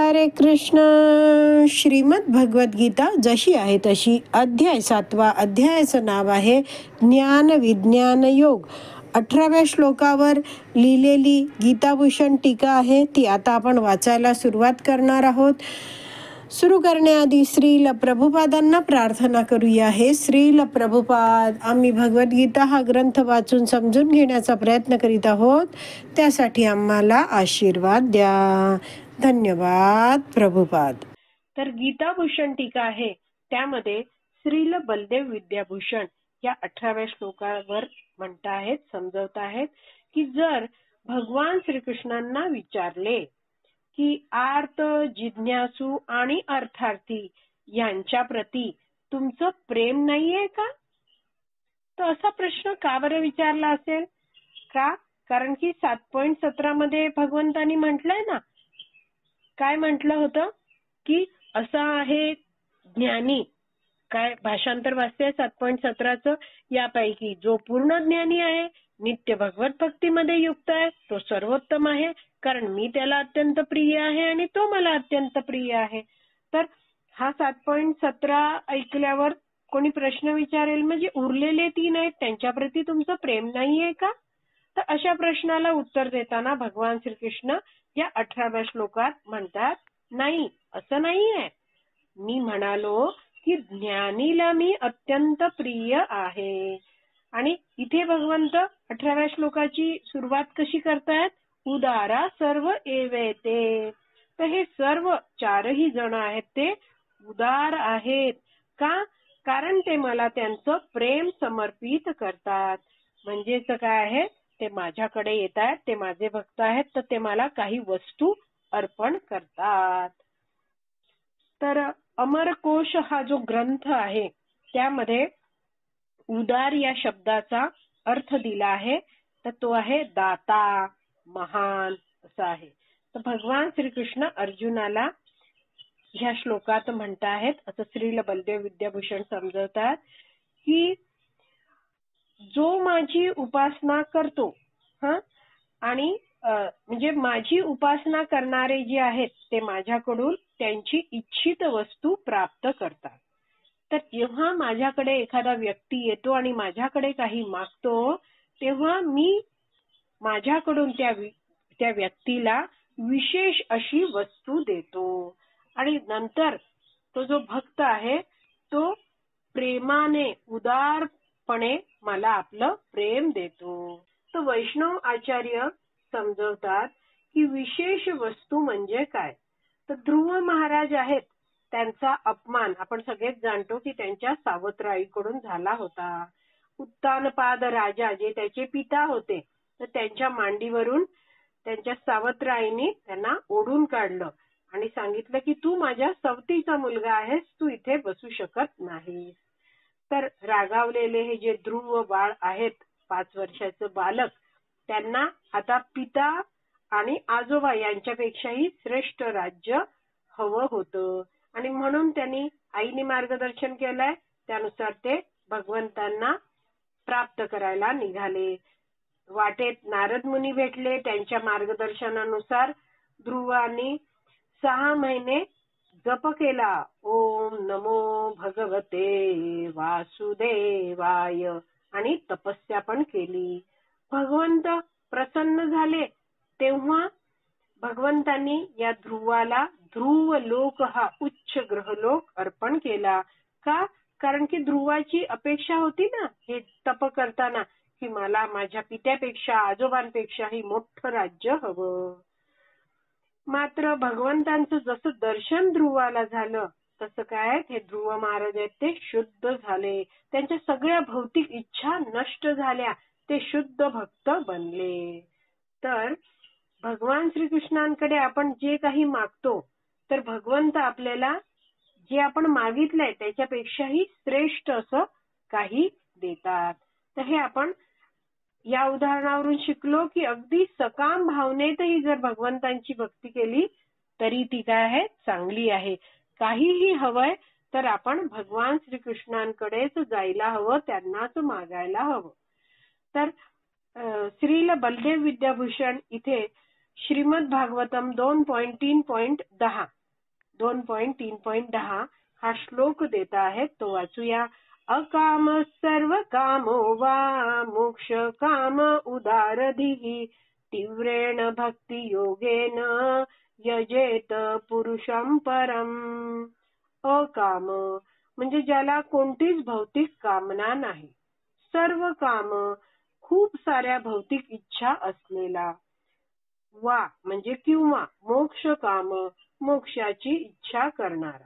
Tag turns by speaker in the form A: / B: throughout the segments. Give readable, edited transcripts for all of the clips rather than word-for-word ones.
A: हरे कृष्ण. श्रीमद भगवत गीता जशी आहे तशी, अध्याय 7. अध्यायाचं नाव आहे ज्ञान विज्ञान योग. 18व्या श्लोकावर लिहिलेली गीताभूषण टीका आहे, ती आता आपण वाचायला सुरुवात करणार आहोत. सुरू करण्याआधी श्रील प्रभुपादांना प्रार्थना करूया. हे श्रील प्रभुपाद, आम्ही भगवद्गीता हा ग्रंथ वाचून समजून घेण्याचा प्रयत्न करीत आहोत, त्यासाठी आम्हाला आशीर्वाद द्या. धन्यवाद प्रभुपाद. तर गीताभूषण टीका आहे, त्यामध्ये श्रील बलदेव विद्याभूषण या 18व्या श्लोकावर म्हणताहेत, समजवत आहेत की जर भगवान श्रीकृष्णांना विचारले की आर्त, जिज्ञासू आणि अर्थार्थी यांच्या प्रती तुमचं प्रेम नाहीये का, तर असा प्रश्न का बरं विचारला असेल का? कारण की 7.17 मध्ये भगवंतांनी म्हटलंय ना, काय म्हटलं होतं की असा आहे ज्ञानी, काय भाषांतर वाचते 7.17चं, यापैकी जो पूर्ण ज्ञानी आहे, नित्य भगवत भक्तीमध्ये युक्त आहे, तो सर्वोत्तम आहे, कारण मी त्याला अत्यंत प्रिय आहे आणि तो मला अत्यंत प्रिय आहे. तर हा 7.17 ऐकल्यावर कोणी प्रश्न विचारेल, म्हणजे उरलेले 3 आहेत त्यांच्याप्रती तुमचं प्रेम नाहीये का? तर अशा प्रश्नाला उत्तर देताना भगवान श्रीकृष्ण या 18व्या श्लोकात म्हणतात, नाही, असं नाहीये. मी म्हणालो की ज्ञानीला मी अत्यंत प्रिय आहे. आणि इथे भगवंत 18व्या श्लोकाची सुरुवात कशी करतायत, उदारा सर्व एवेते. तर हे सर्व 4ही जण आहेत ते उदार आहेत का? कारण ते मला त्यांचं प्रेम समर्पित करतात. म्हणजेच काय आहे, ते माझ्याकडे येत आहेत, ते माझे भक्त आहेत, तर ते मला काही वस्तू अर्पण करतात. तर अमरकोश हा जो ग्रंथ आहे, त्यामध्ये उदार या शब्दाचा अर्थ दिला आहे, तर तो आहे दाता, महान असा आहे. तर भगवान श्रीकृष्ण अर्जुनाला ह्या श्लोकात म्हणताहेत, असं श्रील बलदेव विद्याभूषण समजवतात की जो माझी उपासना करतो, आणि म्हणजे माझी उपासना करणारे जे आहेत ते माझ्याकडून त्यांची इच्छित वस्तू प्राप्त करतात. तर जेव्हा माझ्याकडे एखादा व्यक्ती येतो आणि माझ्याकडे काही मागतो, तेव्हा मी माझ्याकडून त्या व्यक्तीला विशेष अशी वस्तू देतो. आणि नंतर तो जो भक्त आहे, तो प्रेमाने, उदारपणे मला आपलं प्रेम देतो. तर वैष्णव आचार्य समजवतात की विशेष वस्तू म्हणजे काय. तर ध्रुव महाराज आहेत, त्यांचा अपमान आपण सगळेच जाणतो की त्यांच्या सावत्राईकडून झाला होता. उत्तानपाद राजा जे त्याचे पिता होते, तर त्यांच्या मांडीवरून त्यांच्या सावत्राईने त्यांना ओढून काढलं आणि सांगितलं की तू माझ्या सवतीचा मुलगा आहेस, तू इथे बसू शकत नाहीस. तर रागावलेले हे जे ध्रुव बाळ आहेत, 5 वर्षाचं बालक, त्यांना आता पिता आणि आजोबा यांच्यापेक्षाही श्रेष्ठ राज्य हवं होतं. आणि म्हणून त्यांनी आईने मार्गदर्शन केलंय, त्यानुसार ते भगवंतांना प्राप्त करायला निघाले. वाटेत नारद मुनी भेटले, त्यांच्या मार्गदर्शनानुसार ध्रुवानी 6 महिने जप केला, ओम नमो भगवते वासुदेवाय, आणि तपस्या पण केली. भगवंत प्रसन्न झाले, तेव्हा भगवंतांनी या ध्रुवाला ध्रुव लोक हा उच्च ग्रहलोक अर्पण केला. का? कारण की ध्रुवाची अपेक्षा होती ना हे तप करताना, की मला माझ्या पित्यापेक्षा, आजोबांपेक्षाही मोठं राज्य हवं. मात्र भगवंतांचं जसं दर्शन ध्रुवाला झालं, तसं काय, हे ध्रुव महाराज आहेत ते शुद्ध झाले, त्यांच्या सगळ्या भौतिक इच्छा नष्ट झाल्या, ते शुद्ध भक्त बनले. तर भगवान श्रीकृष्णांकडे आपण जे काही मागतो, तर भगवंत आपल्याला जे आपण मागितलंय त्याच्यापेक्षाही श्रेष्ठ असं काही देतात. तर हे आपण या उदाहरणावरून शिकलो की अगदी सकाम भावनेतही जर भगवंतांची भक्ती केली तरी ती काय आहे, चांगली आहे. काहीही हवंय तर आपण भगवान श्रीकृष्णांकडेच जायला हवं, त्यांनाच मागायला हवं. तर श्रील बलदेव विद्याभूषण इथे श्रीमद भागवतम 2.3.10 2.3.10 हा श्लोक देत आहेत, तो वाचूया. अकाम सर्व कामो वा मोक्ष काम उदारधिः तीव्रेण भक्ती योगेन यजेत पुरुषं परम. अकाम म्हणजे ज्याला कोणतीच भौतिक कामना नाही. सर्व काम, खूप साऱ्या भौतिक इच्छा असलेला. वा म्हणजे किंवा मोक्ष काम, मोक्षाची इच्छा करणारा.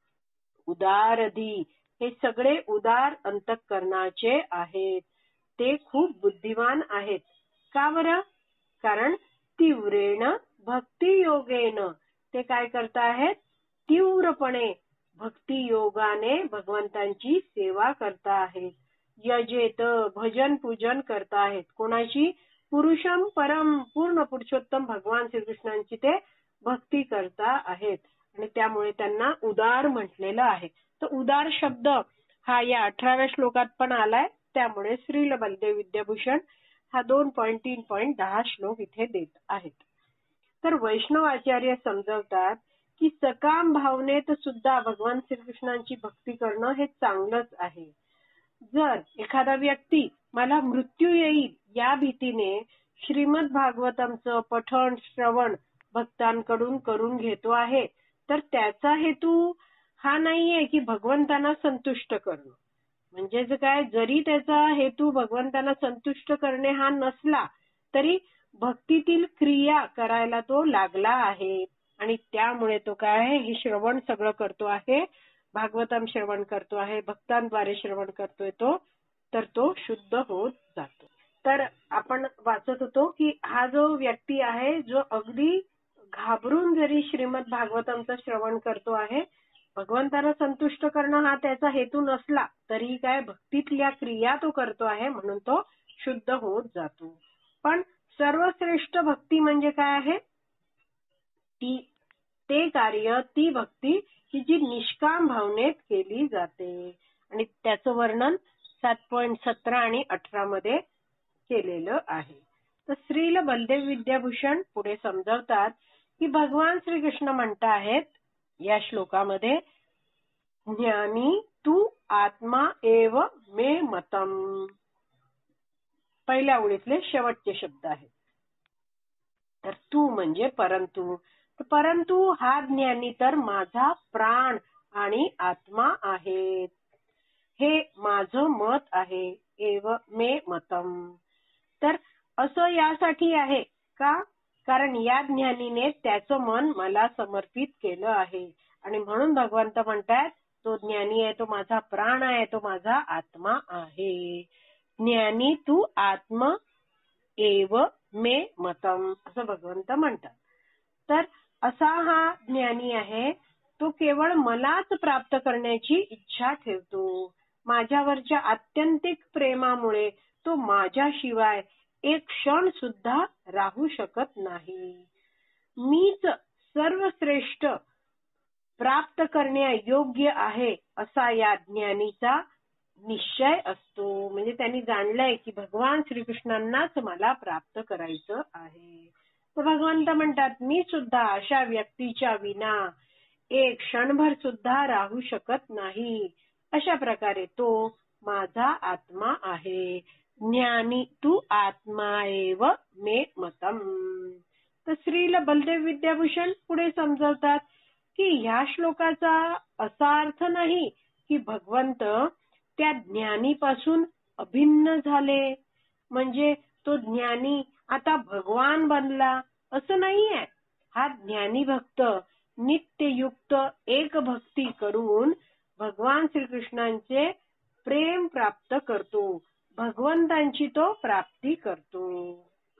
A: उदारधी हे सगळे उदार अंतःकरणाचे आहेत. ते खूप बुद्धिमान आहेत. का बरं? कारण तीव्रेण भक्ती योगेन ते काय करताहेत? तीव्रपणे भक्ती योगाने भगवंतांची सेवा करता आहेत. यजेत भजन पूजन करताहेत. कोणाची? पुरुषम परम, पूर्ण पुरुषोत्तम भगवान श्रीकृष्णांची ते भक्ती करता आहेत आणि त्यामुळे त्यांना उदार म्हटलेलं आहे. तर उदार शब्द हा या 18व्या श्लोकात पण आलाय. त्यामुळे श्रील बलदेव विद्याभूषण हा 2.3.10 श्लोक इथे देत आहेत. तर वैष्णव आचार्य समजवतात की सकाम भावनेत सुद्धा भगवान श्रीकृष्णांची भक्ती करणं हे चांगलंच आहे. जर एखादा व्यक्ती मला मृत्यू येईल या भीतीने श्रीमद भागवतमचं पठण श्रवण भक्तांकडून करून घेतो आहे, तर त्याचा हेतू हा नाहीये की भगवंतांना संतुष्ट करणं. म्हणजे काय, जरी त्याचा हेतू भगवंतांना संतुष्ट करणे हा नसला तरी भक्तीतील क्रिया करायला तो लागला आहे आणि त्यामुळे तो काय आहे, हे श्रवण सगळं करतो आहे, भागवतम श्रवण करतो आहे, भक्तांद्वारे श्रवण करतोय तो, तर तो शुद्ध होत जातो. तर आपण वाचत होतो की हा जो व्यक्ती आहे जो अगदी घाबरून जरी श्रीमद भागवतमचं श्रवण करतो आहे, भगवंताला संतुष्ट करणं हा त्याचा हेतू नसला तरी काय भक्तीतल्या क्रिया तो करतो आहे म्हणून तो शुद्ध होत जातो. पण सर्वश्रेष्ठ भक्ती म्हणजे काय आहे? ते कार्य, ती भक्ती की जी निष्काम भावनेत केली जाते आणि त्याचं वर्णन 7.17 आणि 18 मध्ये केलेलं आहे. तर श्रील बलदेव विद्याभूषण पुढे समजावतात की भगवान श्रीकृष्ण म्हणत आहेत या श्लोकामध्ये, ज्ञानी तू आत्मा एव मे मतम. पहिल्या ओळीतले शेवटचे शब्द आहेत. तर तू म्हणजे परंतु. परंतु हा ज्ञानी तर माझा प्राण आणि आत्मा आहे. हे माझं मत आहे. एव मे मतम. तर असं यासाठी आहे का? कारण या ज्ञानीने त्याचं मन मला समर्पित केलं आहे आणि म्हणून भगवंत म्हणतात तो ज्ञानी आहे, तो माझा प्राण आहे, तो माझा आत्मा आहे. ज्ञानी तू आत्मा एव मे मतम असं भगवंत म्हणतात. तर असा हा ज्ञानी आहे, तो केवळ मलाच प्राप्त करण्याची इच्छा ठेवतो. माझ्यावरच्या आत्यंतिक प्रेमामुळे तो माझ्याशिवाय एक क्षण सुद्धा राहू शकत नाही. मीच सर्वश्रेष्ठ प्राप्त करण्यायोग्य आहे असा या ज्ञानीचा निश्चय असतो. म्हणजे त्यांनी जाणलंय की भगवान श्रीकृष्णांनाच मला प्राप्त करायचं आहे. तर भगवंत म्हणतात मी सुद्धा अशा व्यक्तीच्या विना एक क्षणभर सुद्धा राहू शकत नाही. अशा प्रकारे तो माझा आत्मा आहे. ज्ञानी तू आत्मा एव मे मतम. तर श्रील बलदेव विद्याभूषण पुढे समजवतात की ह्या श्लोकाचा असा अर्थ नाही की भगवंत त्या ज्ञानीपासून अभिन्न झाले, म्हणजे तो ज्ञानी आता भगवान बनला, असं नाहीये. हा ज्ञानी भक्त नित्ययुक्त एक भक्ती करून भगवान श्रीकृष्णांचे प्रेम प्राप्त करतो, भगवंतांची तो प्राप्ती करतो.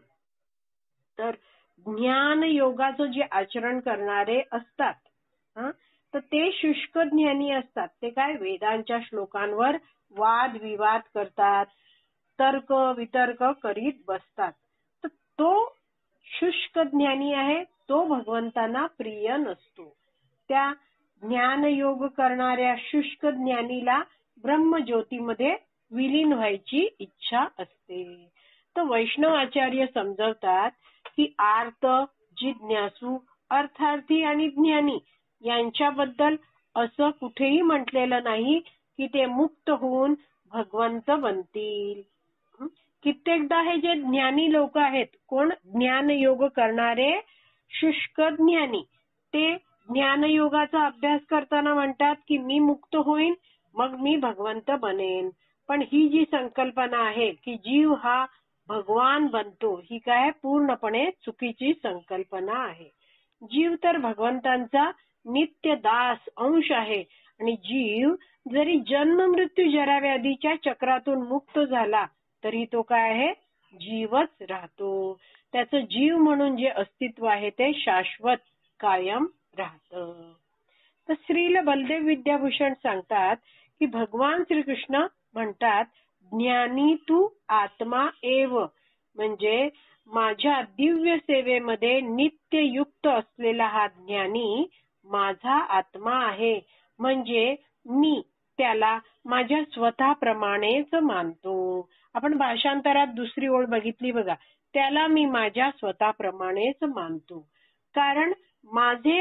A: तर ज्ञान योगाचं जे आचरण करणारे असतात तर ते शुष्क ज्ञानी असतात. ते काय वेदांच्या श्लोकांवर वाद विवाद करतात, तर्क वितर्क करीत बसतात. तर तो शुष्क ज्ञानी आहे, तो भगवंतांना प्रिय नसतो. त्या ज्ञान योग करणाऱ्या शुष्क ज्ञानीला ब्रह्मज्योतीमध्ये विलीन व्हायची इच्छा असते. तर वैष्णव आचार्य समजवतात की आर्त, जिज्ञासू, अर्थार्थी आणि ज्ञानी यांच्याबद्दल असं कुठेही म्हटलेलं नाही की ते मुक्त होऊन भगवंत बनतील. कित्येकदा हे जे ज्ञानी लोक आहेत, कोण ज्ञान योग करणारे शुष्क ज्ञानी, ते ज्ञानयोगाचा अभ्यास करताना म्हणतात की मी मुक्त होईन मग मी भगवंत बनेन. पण ही जी संकल्पना आहे की जीव हा भगवान बनतो, ही काय पूर्णपणे चुकीची संकल्पना आहे. जीव तर भगवंतांचा नित्य दास अंश आहे आणि जीव जरी जन्म मृत्यू जरा व्याधीच्या चक्रातून मुक्त झाला तरी तो काय आहे, जीवच राहतो. त्याचं जीव म्हणून जे अस्तित्व आहे ते शाश्वत कायम राहतं. तर श्रील बलदेव विद्याभूषण सांगतात की भगवान श्रीकृष्ण म्हणतात, ज्ञानी तू आत्मा एव, म्हणजे माझ्या दिव्य सेवेमध्ये नित्य युक्त असलेला हा ज्ञानी माझा आत्मा आहे. म्हणजे मी त्याला माझ्या स्वतःप्रमाणेच मानतो. आपण भाषांतरात दुसरी ओळ बघितली बघा, त्याला मी माझ्या स्वतःप्रमाणेच मानतो, कारण माझे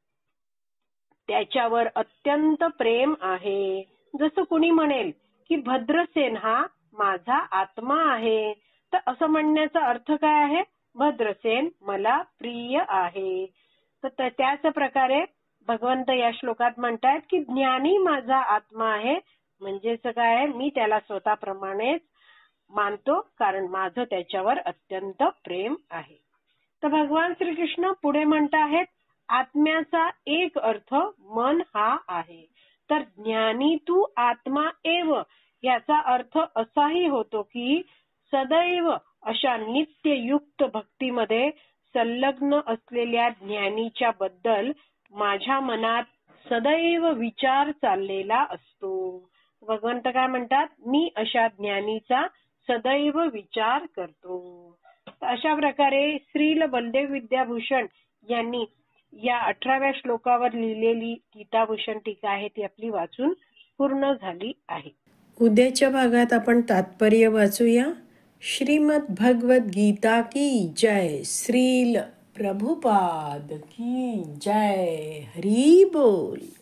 A: त्याच्यावर अत्यंत प्रेम आहे. जसं कुणी म्हणेल की भद्रसेन हा माझा आत्मा आहे, तर असं म्हणण्याचा अर्थ काय आहे, भद्रसेन मला प्रिय आहे. तर त्याच प्रकारे भगवंत या श्लोकात म्हणतात की ज्ञानी माझा आत्मा आहे, म्हणजेच काय आहे, मी त्याला स्वतःप्रमाणेच मानतो कारण माझं त्याच्यावर अत्यंत प्रेम आहे. तर भगवान श्रीकृष्ण पुढे म्हणत आहेत, आत्म्याचा एक अर्थ मन हा आहे. तर ज्ञानी तू आत्मा एव याचा अर्थ असाही होतो की सदैव अशा नित्ययुक्त भक्तीमध्ये संलग्न असलेल्या ज्ञानीच्या बद्दल माझ्या मनात सदैव विचार चाललेला असतो. भगवंत काय म्हणतात, मी अशा ज्ञानीचा सदैव विचार करतो. अशा प्रकारे श्रील बलदेव विद्याभूषण यांनी या 18व्या श्लोकावर लिहिलेली गीताभूषण टीका आहे ती आपली वाचून पूर्ण झाली आहे. उद्याच्या भागात आपण तात्पर्य वाचूया. श्रीमद भगवद गीता की जय. श्रील प्रभुपाद की जय. हरी बोल.